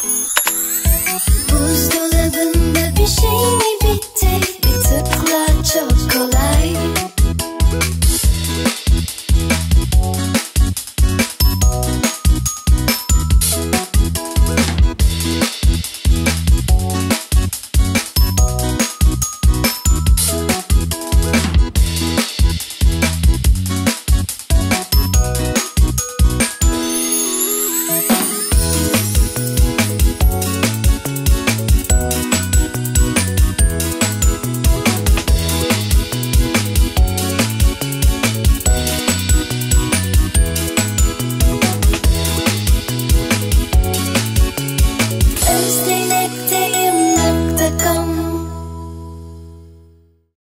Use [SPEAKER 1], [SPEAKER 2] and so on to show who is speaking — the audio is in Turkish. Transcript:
[SPEAKER 1] Buzdolabında bir şey mi bitti? Bir tıkla çok kolay.